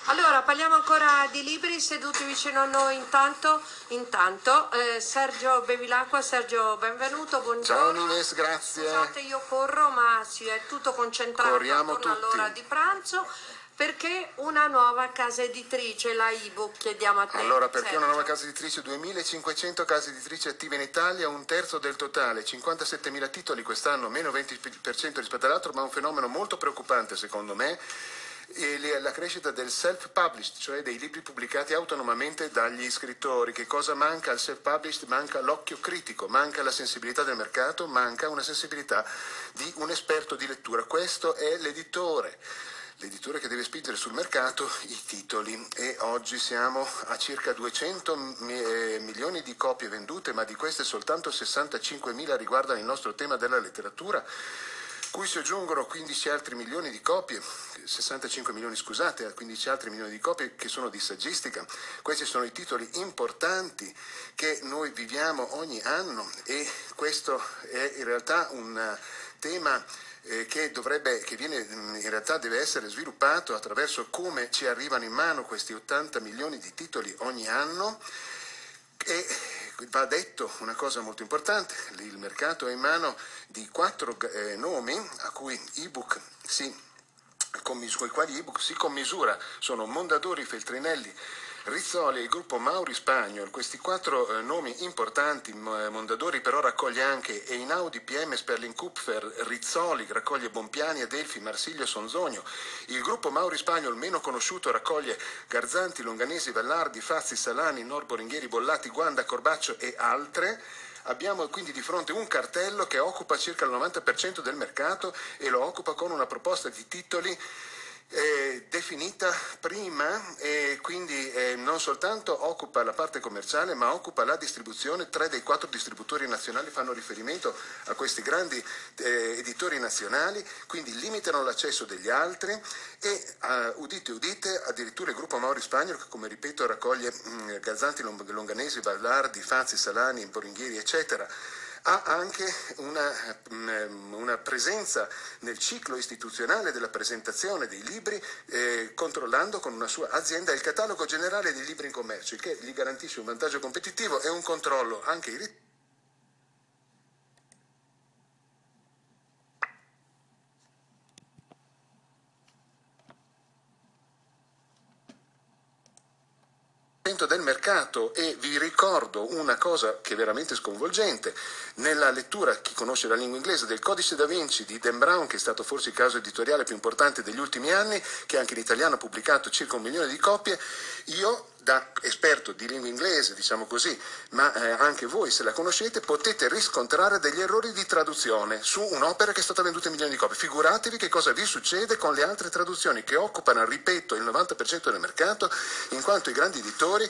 Allora, parliamo ancora di libri, seduti vicino a noi intanto Sergio Bevilacqua. Sergio, benvenuto, buongiorno. Ciao Ines, grazie. Scusate, io corro, ma si è tutto concentrato Corriamo attorno tutti. all'ora di pranzo, perché una nuova casa editrice, la ebook, chiediamo a te. Allora, perché Sergio. una nuova casa editrice? 2500 case editrici attive in Italia, un terzo del totale, 57.000 titoli quest'anno, meno 20% rispetto all'altro, ma un fenomeno molto preoccupante secondo me. E la crescita del self-published, cioè dei libri pubblicati autonomamente dagli scrittori. Che cosa manca al self-published? Manca l'occhio critico, manca la sensibilità del mercato, manca una sensibilità di un esperto di lettura. Questo è l'editore che deve spingere sul mercato i titoli, e oggi siamo a circa 200 milioni di copie vendute, ma di queste soltanto 65.000 riguardano il nostro tema della letteratura, cui si aggiungono 15 altri milioni di copie, 65 milioni scusate, 15 altri milioni di copie che sono di saggistica. Questi sono i titoli importanti che noi viviamo ogni anno, e questo è in realtà un tema che in realtà deve essere sviluppato attraverso come ci arrivano in mano questi 80 milioni di titoli ogni anno. E va detto una cosa molto importante: il mercato è in mano di 4 nomi a cui con i quali ebook si commisura. Sono Mondadori, Feltrinelli, Rizzoli e il gruppo Mauri Spagnol. Questi 4 nomi importanti. Mondadori però raccoglie anche Einaudi, PM, Sperling Kupfer. Rizzoli raccoglie Bompiani, Adelphi, Marsiglio, Sonzogno. Il gruppo Mauri Spagnol, meno conosciuto, raccoglie Garzanti, Longanesi, Vallardi, Fazzi, Salani, Borenghieri, Bollati, Guanda, Corbaccio e altre. Abbiamo quindi di fronte un cartello che occupa circa il 90% del mercato, e lo occupa con una proposta di titoli definita prima, e quindi non soltanto occupa la parte commerciale, ma occupa la distribuzione. 3 dei 4 distributori nazionali fanno riferimento a questi grandi editori nazionali, quindi limitano l'accesso degli altri. E udite udite, addirittura il gruppo Mauri Spagnol, che come ripeto raccoglie Gazzanti, Longanesi, Vallardi, Fazzi, Salani, Borenghieri eccetera, ha anche una presenza nel ciclo istituzionale della presentazione dei libri, controllando con una sua azienda il catalogo generale dei libri in commercio, il che gli garantisce un vantaggio competitivo e un controllo anche del mercato. E vi ricordo una cosa che è veramente sconvolgente: nella lettura, chi conosce la lingua inglese, del Codice da Vinci di Dan Brown, che è stato forse il caso editoriale più importante degli ultimi anni, che anche in italiano ha pubblicato circa 1 milione di copie, io, da esperto di lingua inglese, diciamo così, ma anche voi, se la conoscete, potete riscontrare degli errori di traduzione su un'opera che è stata venduta in milioni di copie. Figuratevi che cosa vi succede con le altre traduzioni, che occupano, ripeto, il 90% del mercato, in quanto i grandi editori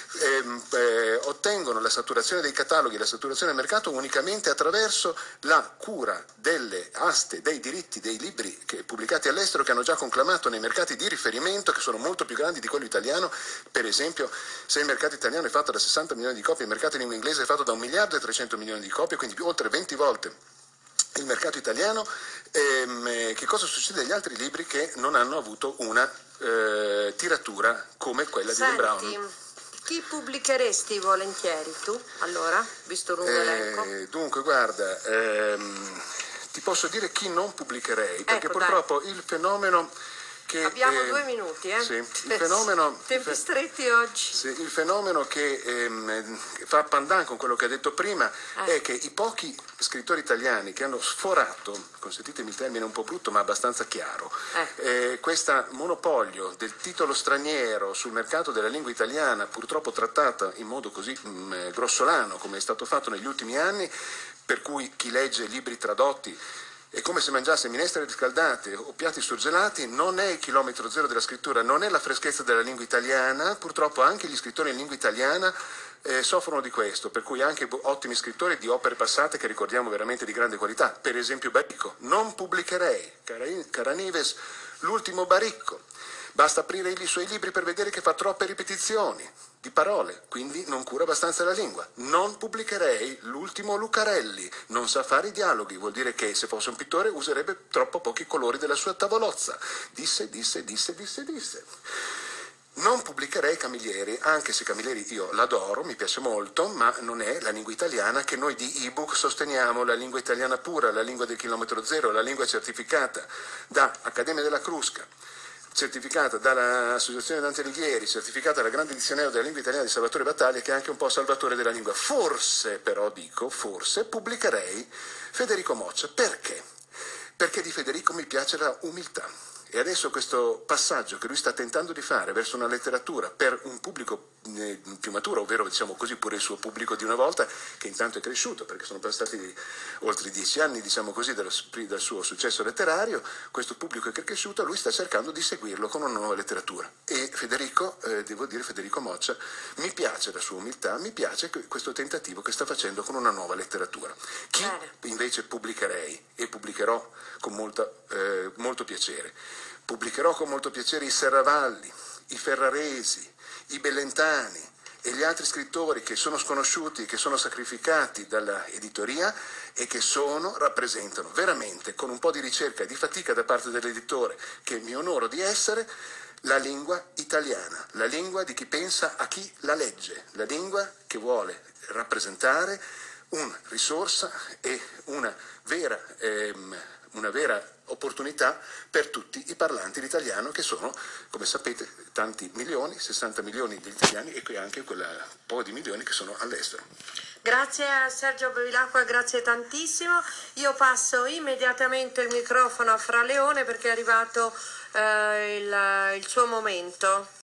ottengono la saturazione dei cataloghi, la saturazione del mercato unicamente attraverso la cura delle aste dei diritti dei libri pubblicati all'estero, che hanno già conclamato nei mercati di riferimento, che sono molto più grandi di quello italiano. Per esempio, se il mercato italiano è fatto da 60 milioni di copie, il mercato in lingua inglese è fatto da 1 miliardo e 300 milioni di copie, quindi oltre 20 volte il mercato italiano. Che cosa succede agli altri libri che non hanno avuto una tiratura come quella di Dan Brown? Chi pubblicheresti volentieri tu, allora, visto lungo elenco? Dunque, guarda, ti posso dire chi non pubblicherei, perché Ecco, purtroppo il fenomeno che... Abbiamo 2 minuti, Sì, il fenomeno... Tempi stretti oggi. Sì, il fenomeno che fa pandan con quello che ha detto prima è che i pochi scrittori italiani che hanno sforato, consentitemi il termine un po' brutto ma abbastanza chiaro, questo monopolio del titolo straniero sul mercato della lingua italiana, purtroppo trattata in modo così grossolano come è stato fatto negli ultimi anni, per cui chi legge libri tradotti è come se mangiasse minestre riscaldate o piatti surgelati. Non è il chilometro zero della scrittura, non è la freschezza della lingua italiana. Purtroppo anche gli scrittori in lingua italiana soffrono di questo, per cui anche ottimi scrittori di opere passate che ricordiamo veramente di grande qualità. Per esempio Baricco, non pubblicherei Caranives, l'ultimo Baricco. Basta aprire i suoi libri per vedere che fa troppe ripetizioni di parole, quindi non cura abbastanza la lingua. Non pubblicherei l'ultimo Lucarelli, non sa fare i dialoghi, vuol dire che se fosse un pittore userebbe troppo pochi colori della sua tavolozza. Disse. Non pubblicherei Camilleri, anche se Camilleri io l'adoro, mi piace molto, ma non è la lingua italiana che noi di ebook sosteniamo, la lingua italiana pura, la lingua del chilometro zero, la lingua certificata da Accademia della Crusca, certificata dall'Associazione Dante Alighieri, certificata dal grande dizionario della lingua italiana di Salvatore Battaglia, che è anche un po' salvatore della lingua. Forse, però dico, forse pubblicherei Federico Moccia. Perché? Perché di Federico mi piace la umiltà. E adesso questo passaggio che lui sta tentando di fare verso una letteratura per un pubblico più maturo, ovvero diciamo così pure il suo pubblico di una volta, che intanto è cresciuto perché sono passati oltre 10 anni diciamo così dal suo successo letterario, questo pubblico che è cresciuto, lui sta cercando di seguirlo con una nuova letteratura. E Federico, devo dire Federico Moccia, mi piace la sua umiltà, mi piace questo tentativo che sta facendo con una nuova letteratura. Chi invece pubblicherei e pubblicherò con molto piacere? Pubblicherò con molto piacere i Serravalli, i Ferraresi, i Bellentani e gli altri scrittori che sono sconosciuti, che sono sacrificati dalla editoria e che rappresentano veramente, con un po' di ricerca e di fatica da parte dell'editore, che mi onoro di essere, la lingua italiana, la lingua di chi pensa a chi la legge, la lingua che vuole rappresentare una risorsa e una vera opportunità per tutti i parlanti l'italiano, che sono, come sapete, tanti milioni, 60 milioni di italiani e anche quella po' di milioni che sono all'estero. Grazie a Sergio Bevilacqua, grazie tantissimo. Io passo immediatamente il microfono a Fra Leone perché è arrivato il suo momento.